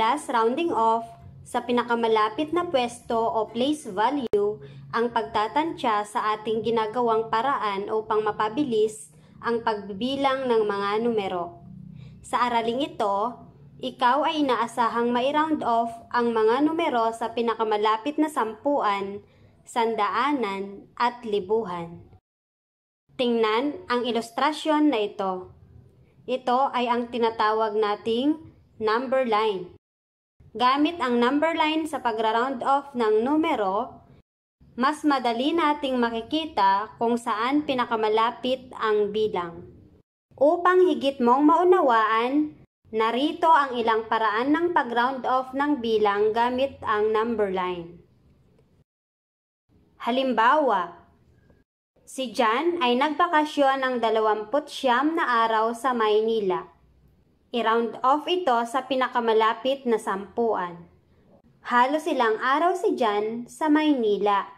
Madalas rounding off sa pinakamalapit na pwesto o place value ang pagtatansya sa ating ginagawang paraan upang mapabilis ang pagbibilang ng mga numero. Sa araling ito, ikaw ay inaasahang mai-round off ang mga numero sa pinakamalapit na sampuan, sandaanan at libuhan. Tingnan ang ilustrasyon na ito. Ito ay ang tinatawag nating number line. Gamit ang number line sa pagra-round off ng numero, mas madali nating makikita kung saan pinakamalapit ang bilang. Upang higit mong maunawaan, narito ang ilang paraan ng pag-round off ng bilang gamit ang number line. Halimbawa, si John ay nagbakasyon ng 29 na araw sa Maynila. I-round off ito sa pinakamalapit na sampuan. Halos ilang araw si John sa Maynila.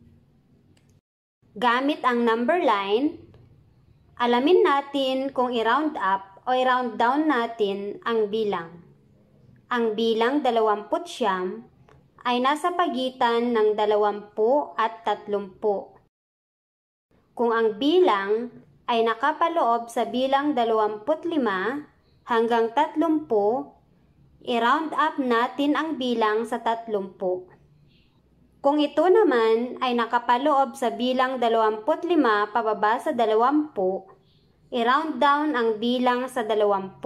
Gamit ang number line, alamin natin kung i-round up o i-round down natin ang bilang. Ang bilang 29 ay nasa pagitan ng 20 at 30. Kung ang bilang ay nakapaloob sa bilang 25 hanggang 30, i-round up natin ang bilang sa 30. Kung ito naman ay nakapaloob sa bilang 25 pababa sa 20, i-round down ang bilang sa 20.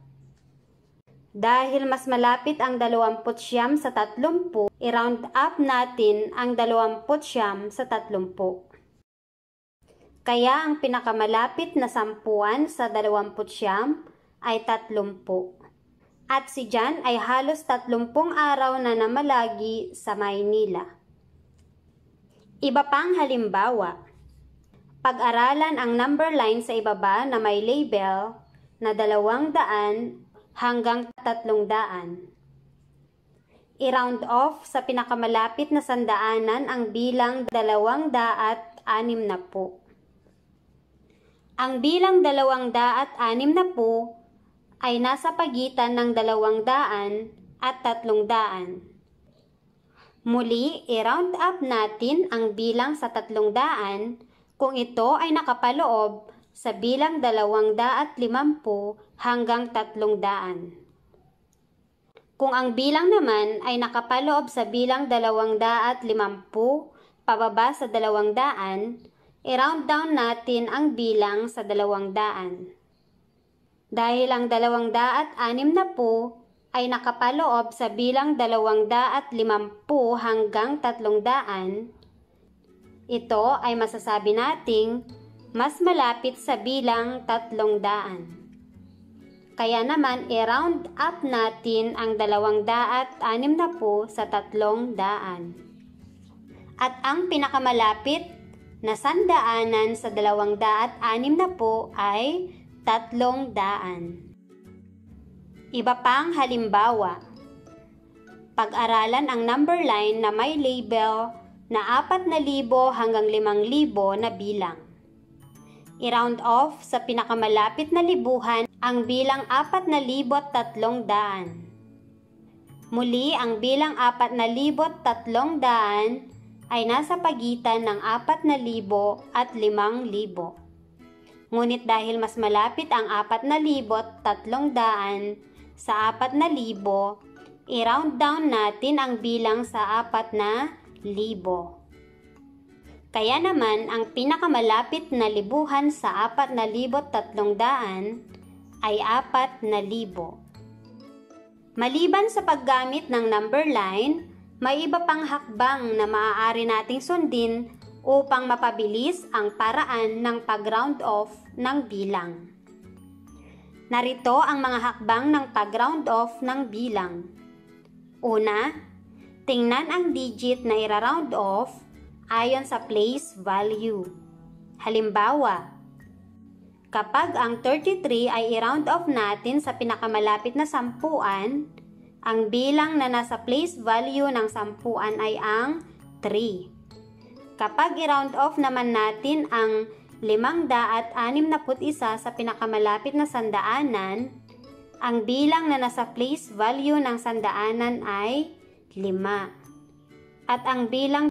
Dahil mas malapit ang 29 sa 30, i-round up natin ang 29 sa 30. Kaya ang pinakamalapit na sampuan sa 29 ay 30. At si John ay halos 30 araw na namalagi sa Maynila. Iba pang halimbawa, pag-aralan ang number line sa ibaba na may label na 200 hanggang 300. I-round off sa pinakamalapit na sandaanan ang bilang 260. Ang bilang 260 ay nasa pagitan ng 200 at 300. Muli, i-round up natin ang bilang sa 300 kung ito ay nakapaloob sa bilang 250 hanggang 300. Kung ang bilang naman ay nakapaloob sa bilang 250 pababa sa 200, i-round down natin ang bilang sa 200. Dahil ang 260 ay nakapaloob sa bilang 250 hanggang 300, ito ay masasabi nating mas malapit sa bilang 300. Kaya naman i-round up natin ang 260 sa 300. At ang pinakamalapit na sandaanan sa 260 ay 300. Iba pang halimbawa, pag-aralan ang number line na may label na 4,000 hanggang 5,000 na bilang. I-round off sa pinakamalapit na libuhan ang bilang 4,300. Muli, ang bilang 4,300 ay nasa pagitan ng 4,000 at 5,000. Ngunit dahil mas malapit ang 4,300 sa 4,000, i-round down natin ang bilang sa 4,000. Kaya naman, ang pinakamalapit na libuhan sa 4,300 ay 4,000. Maliban sa paggamit ng number line, may iba pang hakbang na maaari nating sundin upang mapabilis ang paraan ng pag-round off ng bilang. Narito ang mga hakbang ng pag-round off ng bilang. Una, tingnan ang digit na ira-round off ayon sa place value. Halimbawa, kapag ang 33 ay i-round off natin sa pinakamalapit na sampuan, ang bilang na nasa place value ng sampuan ay ang 3. Kapag i-round off naman natin ang 561 sa pinakamalapit na sandaanan, Ang bilang na nasa place value ng sandaanan ay 5. At ang bilang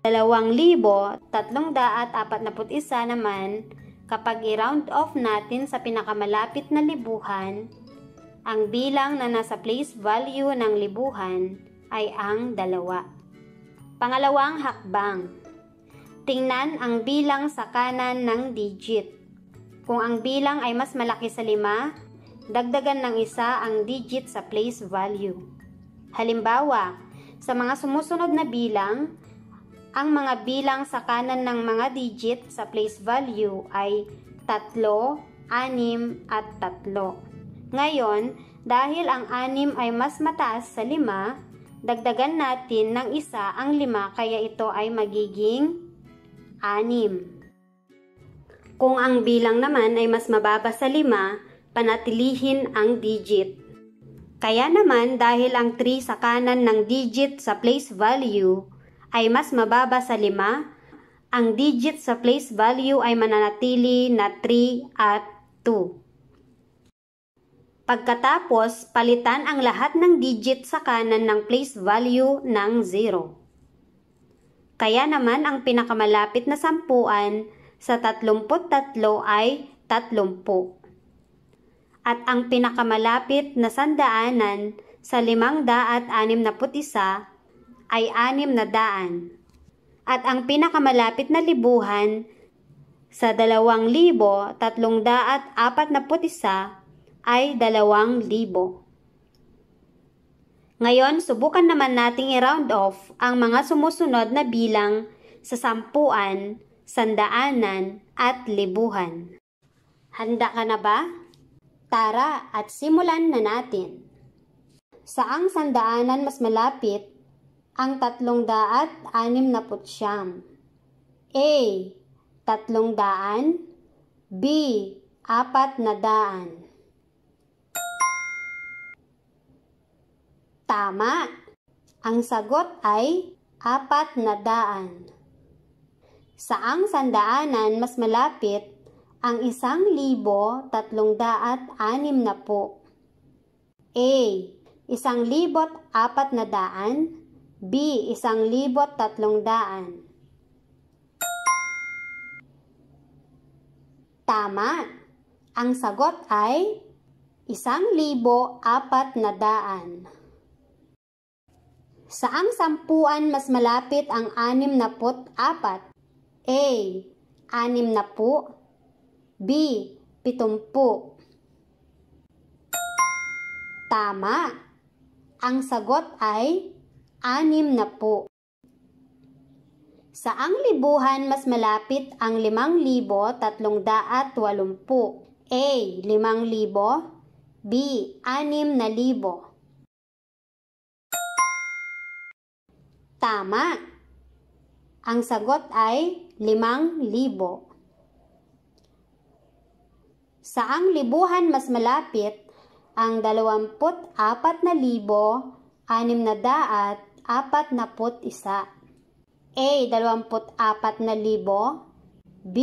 2,341 naman, kapag i-round off natin sa pinakamalapit na libuhan, ang bilang na nasa place value ng libuhan ay ang 2. Pangalawang hakbang. Tingnan ang bilang sa kanan ng digit. Kung ang bilang ay mas malaki sa 5, dagdagan ng 1 ang digit sa place value. Halimbawa, sa mga sumusunod na bilang, ang mga bilang sa kanan ng mga digit sa place value ay 3, 6 at 3. Ngayon, dahil ang 6 ay mas mataas sa 5, dagdagan natin ng 1 ang 5 kaya ito ay magiging 6. Kung ang bilang naman ay mas mababa sa 5, panatilihin ang digit. Kaya naman dahil ang 3 sa kanan ng digit sa place value ay mas mababa sa 5, ang digit sa place value ay mananatili na 3 at 2. Pagkatapos, palitan ang lahat ng digit sa kanan ng place value ng 0. Kaya naman ang pinakamalapit na sampuan sa 33 ay 30. At ang pinakamalapit na sandaanan sa 561 ay 600. At ang pinakamalapit na libuhan sa 2,341 ay 2,000. Ngayon, subukan naman nating i-round off ang mga sumusunod na bilang sa sampuan, sandaanan at libuhan. Handa ka na ba? Tara at simulan na natin. Saang sandaanan mas malapit ang 369? A. 300. B. 400. Tama! Ang sagot ay 400. Saang sandaanan mas malapit ang 1,360? A. 1,400. B. 1,300. Tama! Ang sagot ay 1,400. Saang sampuan mas malapit ang 64? A. 60. B. 70. Tama! Ang sagot ay 60. Saang libuhan mas malapit ang 5,380? A. 5,000. B. 6,000. Tama! Ang sagot ay 5,000. Saang libuhan mas malapit ang 24,641? A. 24,000. B.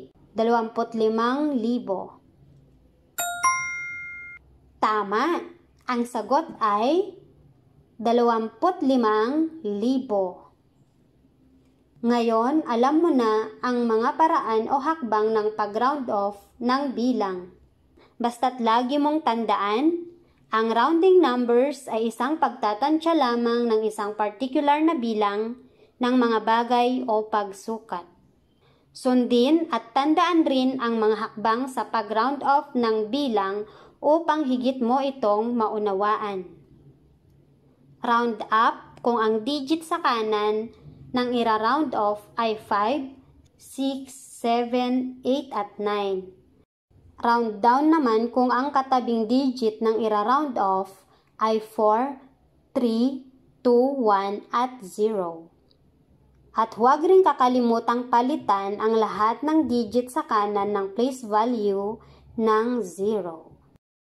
25,000. Tama! Ang sagot ay 25,000. Ngayon, alam mo na ang mga paraan o hakbang ng pag-round off ng bilang. Basta't lagi mong tandaan, ang rounding numbers ay isang pagtatansya lamang ng isang particular na bilang ng mga bagay o pagsukat. Sundin at tandaan rin ang mga hakbang sa pag-round off ng bilang upang higit mo itong maunawaan. Round up kung ang digit sa kanan ng ira-round off ay 5, 6, 7, 8 at 9. Round down naman kung ang katabing digit ng ira-round off ay 4, 3, 2, 1 at 0. At huwag rin kakalimutang palitan ang lahat ng digit sa kanan ng place value ng 0.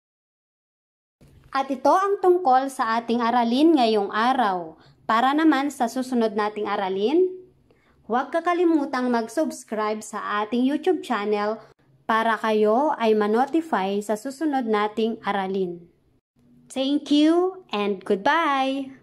At ito ang tungkol sa ating aralin ngayong araw. Para naman sa susunod nating aralin, huwag kakalimutang mag-subscribe sa ating YouTube channel para kayo ay ma-notify sa susunod nating aralin. Thank you and goodbye!